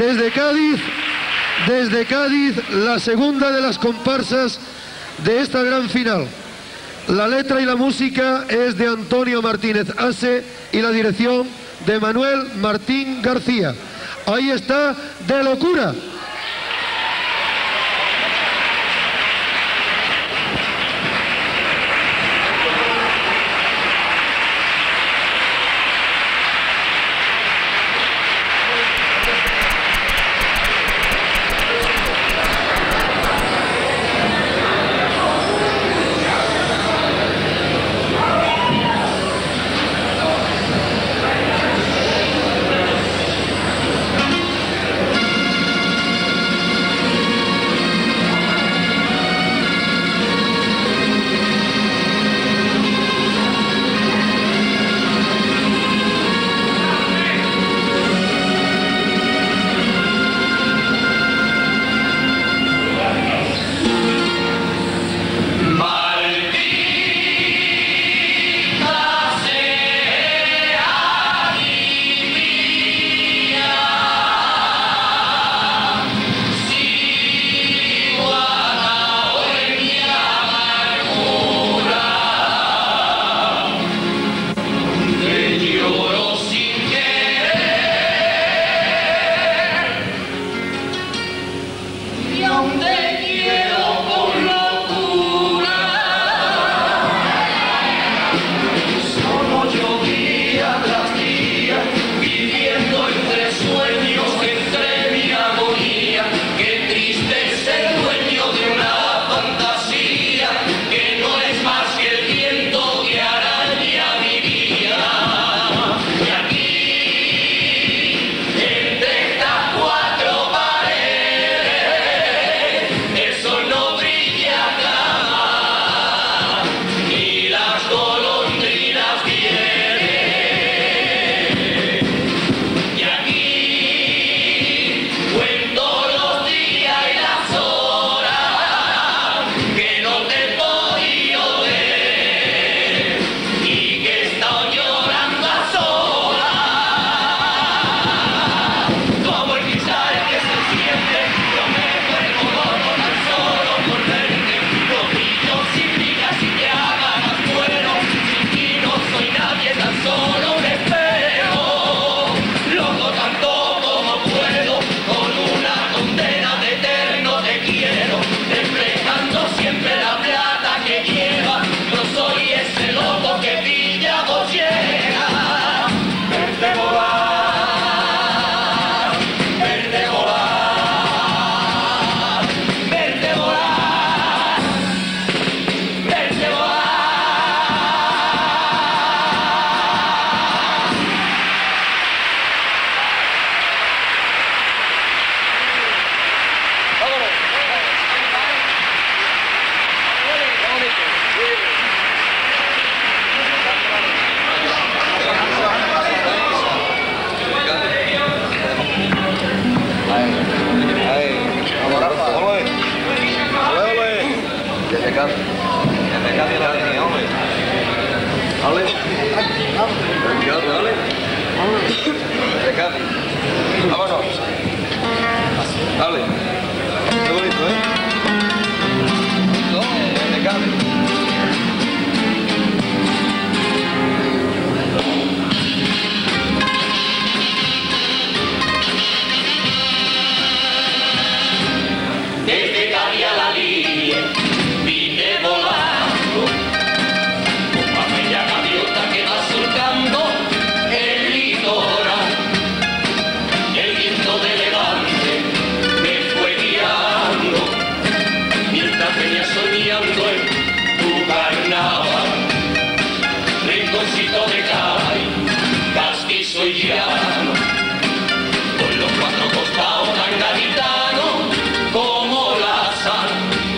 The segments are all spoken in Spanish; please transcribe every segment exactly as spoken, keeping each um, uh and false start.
Desde Cádiz, desde Cádiz, la segunda de las comparsas de esta gran final. La letra y la música es de Antonio Martínez Ase y la dirección de Manuel Martín García. Ahí está, De Locura. Con los cuatro costados tan gaditanos como la sal.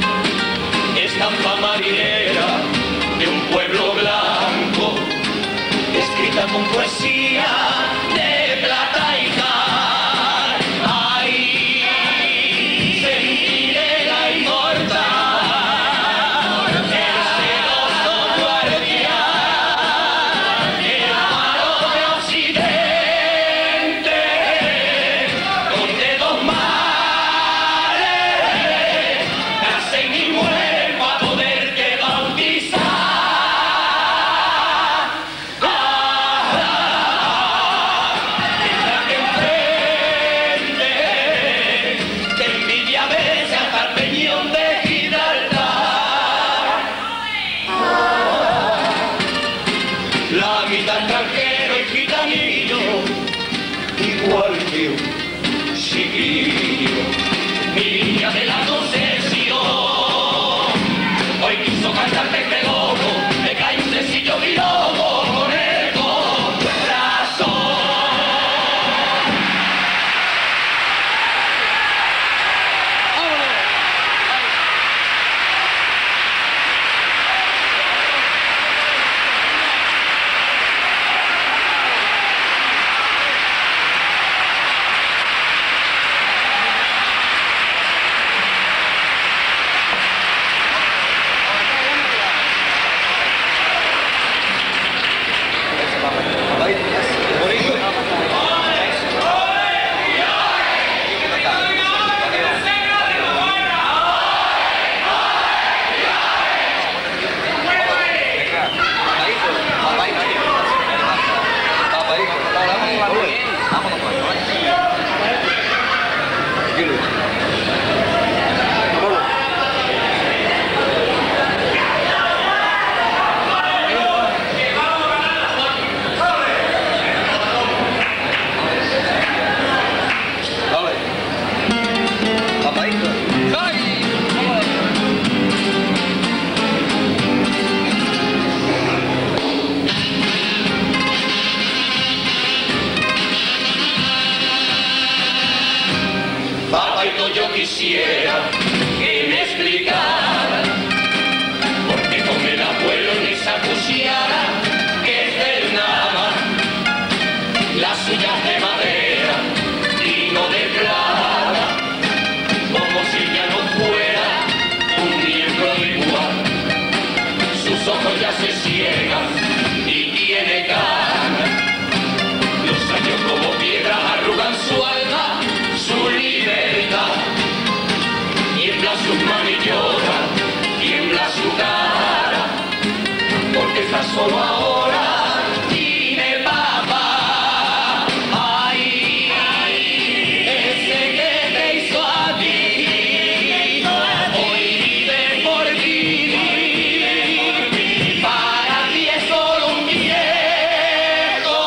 chiquillo, niña de la concesión. Hoy quiso cantarte este loco, me cae un sencillo y loco con el corazón. Papaito, yo quisiera que me explicara por qué come el abuelo en esa cuchara que es del nada, las uñas de madera y no de plata, como si ya no fuera un miembro igual. Sus ojos ya se ciegan y tiene ganas, los años como piedras arrugan su alma, su libertad. Tiembla su mano y llora, tiembla su cara, porque está solo ahora, tiene papá. Ay, ese que te hizo a ti, hoy vive por vivir. Para ti es solo un viejo,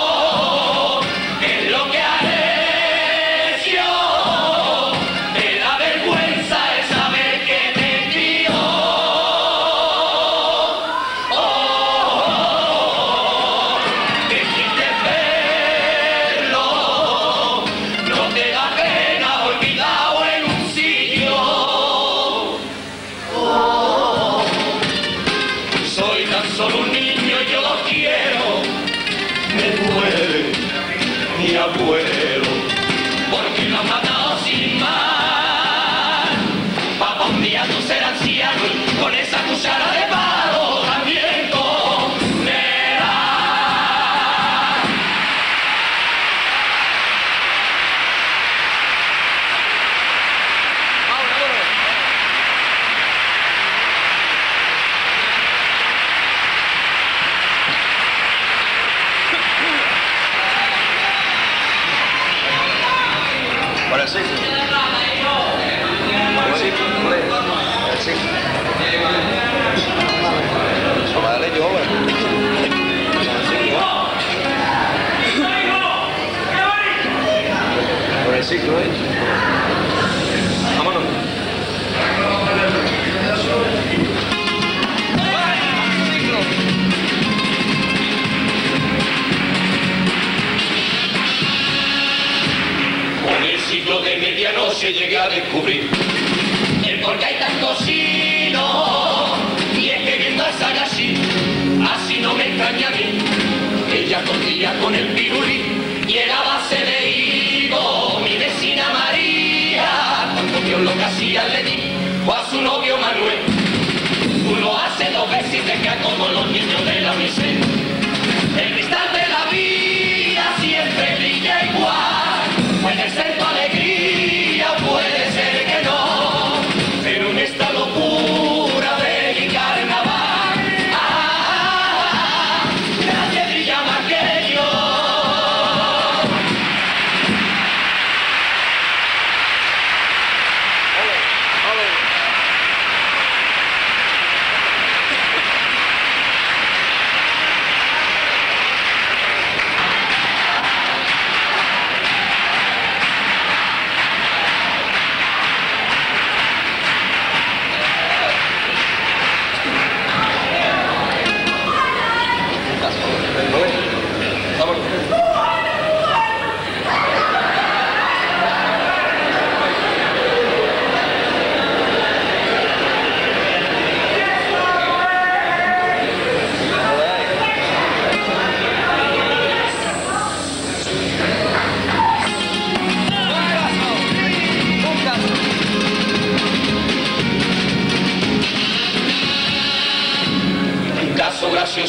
que es lo que aprecio. Te da vergüenza el saber que te crió. Oh, que quieres verlo, no te da pena olvidado en un sillón. Oh, soy tan solo un niño y yo lo quiero. Me duele mi abuelo, porque lo han matado sin más. Papá, un día tú serás anciano y con esa cuchara de palo también comerás. Ahora sí. Ahora sí. Ahora sí. Toma dale yo, güey. Por el ciclo, ¿eh? Vámonos. Con el ciclo de medianoche llegué a descubrir el por qué hay tantos sinos. Y es que viendo a Sagashi, así no me extraña a mí. Ella corría con el pirulí y era base de higo. Mi vecina María, cuando vio lo que hacía le di, o a su novio Manuel. Uno hace dos veces y te cae como los niños de la miseria. El cristal de la vida siempre brilla igual. Puede ser tu alegría, puede ser que no, pero en esta locura de mi carnaval, ah, nadie brilla más que yo.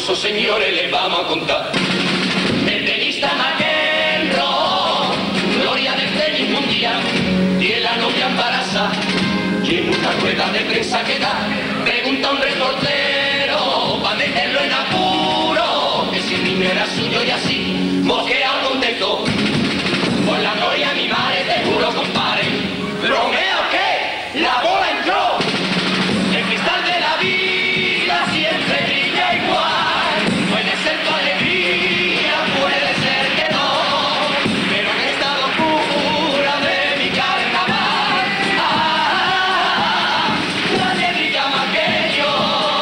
famosos señores les vamos a contar. El tenista McEnroe, gloria del tenis mundial, tiene la novia embarazada, y en una rueda de prensa que da, pregunta a un reportero, pa' meterlo en apuro, que si el niño era suyo y así, mosqueado contestó, por la gloria mi madre te juro, compadre, ¿bromeo qué? La bola entró, el cristal de la vida siempre brilla igual, puede ser tu alegría, puede ser que no, pero en esta locura de mi carnaval, ah, nadie brilla más que yo.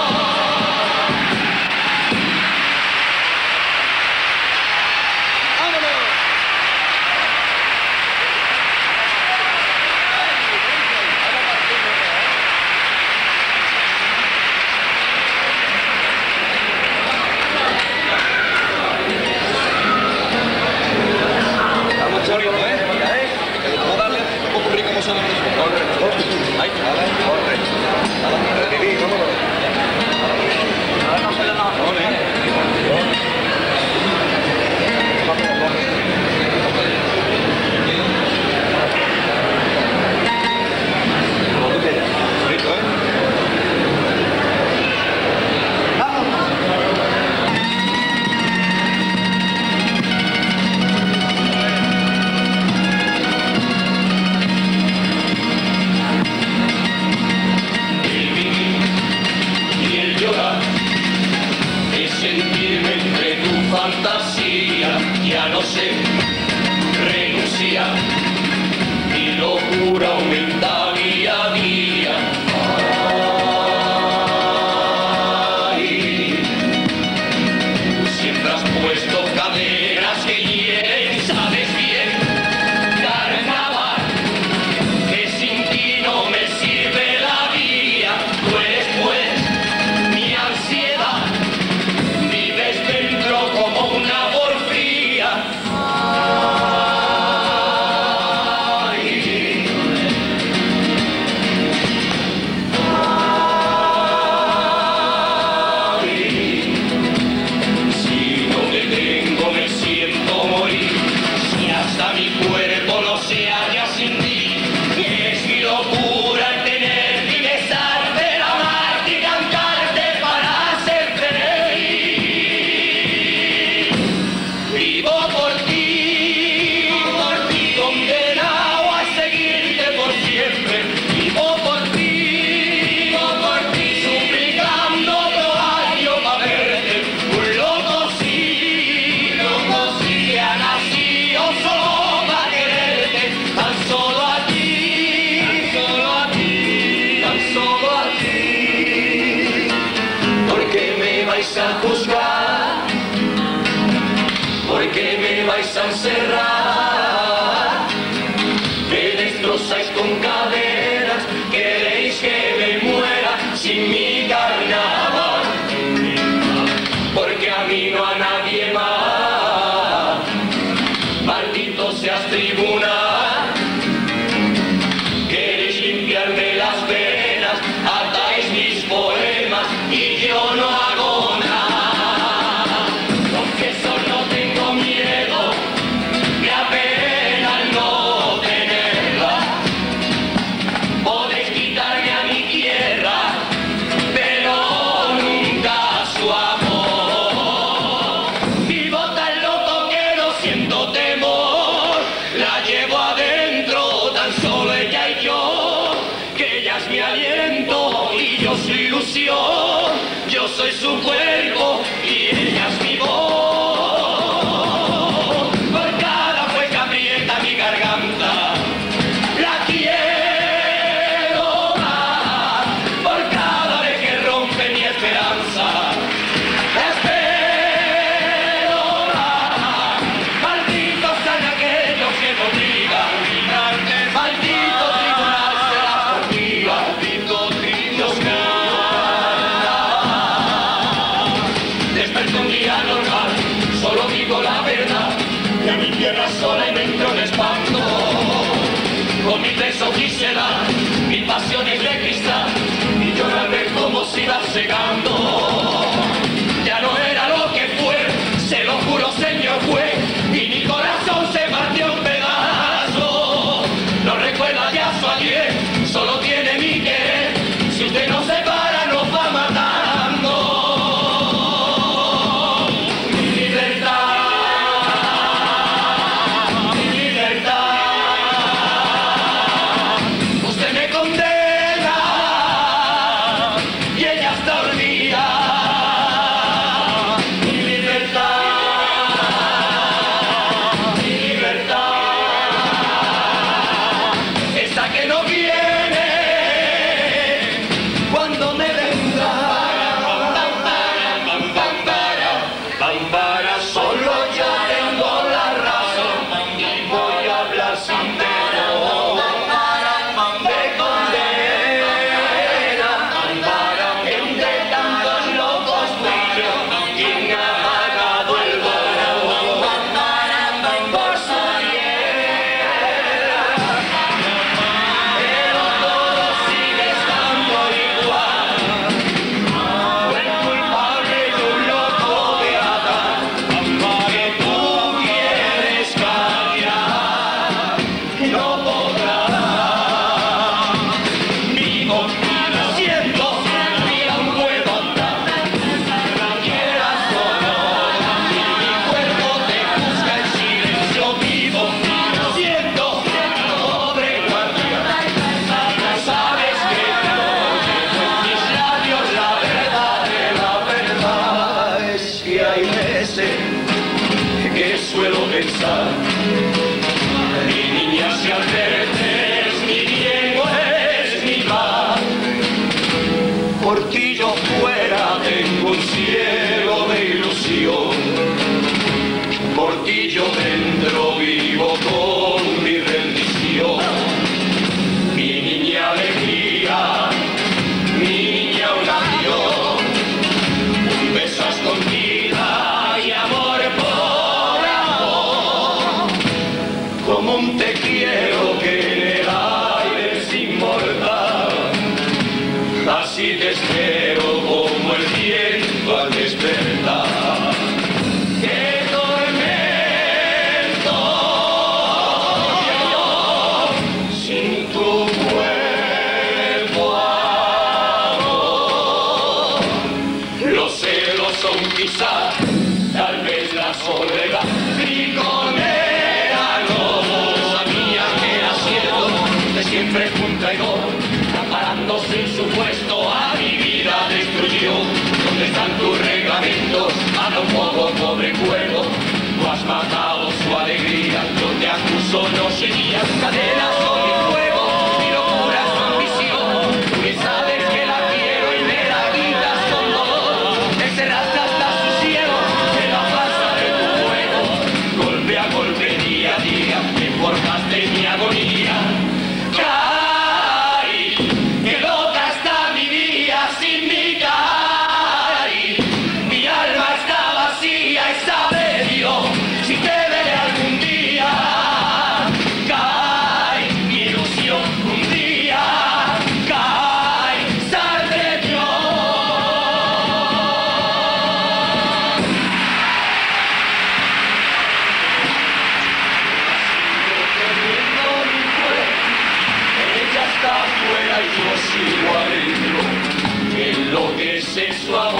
Vamos, Chorito, ¿eh? Vamos a darle un poco rico como son los otros. Ahí, corre. Vámonos. Chorito, ¿eh? El vivir y el llorar es sentirme entre tu fantasía, ya no sé renunciar, mi locura aumenta día a día. Ay, tú siempre has puesto caderas que hieren, sabes bien, carnaval, que sin ti no me sirve la vida, tú eres pues mi ansiedad, vives dentro como una porfía. Ay, ay, si no te tengo me siento morir, si hasta mi cuerpo no se halla sin ti, es mi locura el tenerte y besarte, el amarte y cantarte para hacerte reír. Vivo por ti, por ti, condenado a seguirte por siempre. Vivo por ti, vivo por ti, suplicando otro año para verte. Un loco sí, loco sí, que ha nacido solo para quererte. Tan solo a ti, tan solo a ti, tan solo a ti. ¿Por qué me vais a juzgar? ¿Por qué me vais a encerrar? Me destrozáis con cadenas, queréis que me muera sin mi carnaval, porque a mí no a nadie más. Maldito seas tribunal, queréis limpiarme las venas, atáis mis poemas y yo no hago nada. Confieso, no tengo miedo, me apena el no tenerla. Podéis quitarme a mi tierra, pero nunca su amor. Vivo tan loco que no siento temor, la llevo adentro, tan solo ella y yo, que ella es mi aliento y yo su ilusión, yo soy su cuerpo y ella es mi voz. Por cada hueca aprieta mi garganta, la quiero más, por cada vez que rompe mi esperanza, la espero más. Malditos sean aquellos que me obligan, maldito tribunal será por ti, maldito tribunal. Desperté un día normal, solo digo la verdad, y a mi tierra sola y me entró un espanto. Con mi beso quise dar, mi pasión es de cristal, y llorarme como si iba secando. Ya no era esa que no viene, cuando me vendrá. Bambara, solo ya tengo la razón y voy a hablar sin pena de condena. Bambara, entre tantos locos brillos, quien ha pagado el bono por su tierra. Pero todo sigue estando igual. Fue el culpable de un loco de Adán, que tú quieres callar y no podrás. Vivo, siento y aún puedo andar, quieras o no, mi cuerpo te busca en silencio. Vivo, siento, pobre guardia, sabes que no llevo en mis labios la verdad de la verdad. Es que hay veces que suelo pensar, mi niña, si advertes mi bien o es mi mal, por ti yo fuera tengo un cielo de ilusión, por ti yo dentro vivo con mi rendición. Mi niña alegría, mi niña oración, un beso a escondida y amor por amor, como un te quiero que en el aire es inmortal. Así te espero como el viento al despertar. ¡Qué tormento! Sin tu cuerpo, amor. Los celos son quizás, tal vez la soledad, trigonera, no. Sabía que era cierto, de siempre fue un traidor, amparándose en su puesto a mi vida destruyó. ¿Dónde están tus reglamentos? Habla un poco, pobre cuervo. Tú has matado su alegría, yo te acuso, no sería cadenas son mi fuego, mi locura su ambición. Tú bien sabes que la quiero y me la quitas con dolor. Me cerraste hasta su cielo, de la farsa de tu juego. Golpe a golpe, día a día, me forjaste mi agonía. Cari, que loca está mi vida sin mi Cari. Mi alma está vacía y sabe Dios si te veré algún día. Cari, mi ilusión un día. Cari, sal de Dios. Ella está afuera y yo sigo adentro. Enloquece su amor.